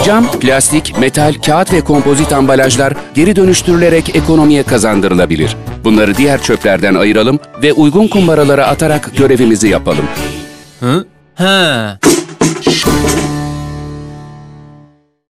Cam, plastik, metal, kağıt ve kompozit ambalajlar geri dönüştürülerek ekonomiye kazandırılabilir. Bunları diğer çöplerden ayıralım ve uygun kumbaralara atarak görevimizi yapalım. Hı? Ha.